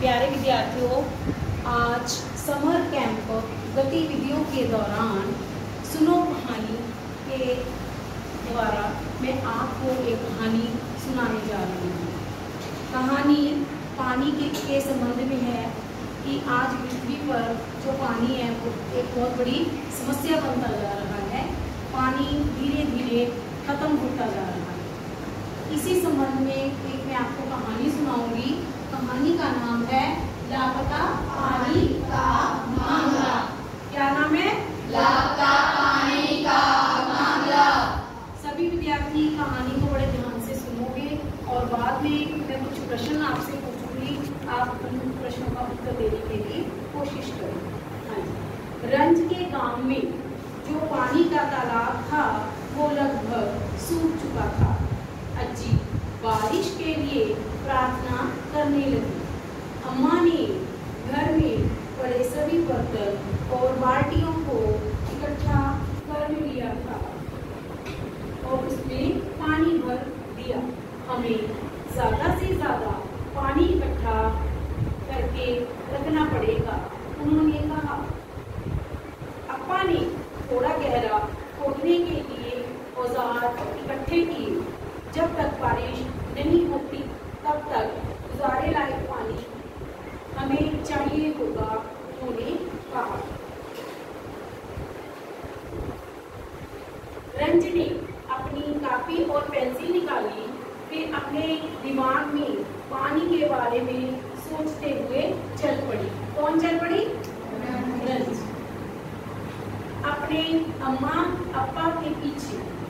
प्यारे विद्यार्थियों, आज समर कैंप गतिविधियों के दौरान सुनो कहानी के द्वारा मैं आपको एक कहानी सुनाने जा रही हूँ। कहानी पानी के संबंध में है कि आज पृथ्वी पर जो पानी है वो एक बहुत बड़ी समस्या बनता जा रहा है। पानी धीरे धीरे खत्म होता जा रहा है। इसी संबंध में एक मैं आपको कहानी सुनाऊंगी। कहानी का नाम है लापता पानी का मामला। क्या नाम है? लापता पानी का मामला। सभी विद्यार्थी कहानी को बड़े ध्यान से सुनोगे और बाद में मैं कुछ प्रश्न आपसे पूछूंगी। आप उन प्रश्नों का उत्तर देने के लिए कोशिश करें। रंज के गांव में जो पानी का तालाब था वो लगभग सूख चुका था। अज्जी बारिश के लिए प्रार्थना करने लगी। अम्मा ने घर में पड़े सभी बर्तन और बाल्टियों को इकट्ठा कर लिया था और उसमें पानी भर दिया। हमें ज्यादा से ज्यादा पानी इकट्ठा करके रखना पड़ेगा, उन्होंने कहा। अप्पा ने थोड़ा गहरा खोदने के लिए औजार इकट्ठे किए। जब तक बारिश नहीं होती तब तक गुजारे लायक पानी हमें चाहिए होगा, उन्होंने कहा। रंज ने अपनी कापी और पेंसिल निकाली, फिर अपने दिमाग में पानी के बारे में सोचते हुए चल पड़ी। कौन चल पड़ी? रंज। अपने अम्मा अप्पा के पीछे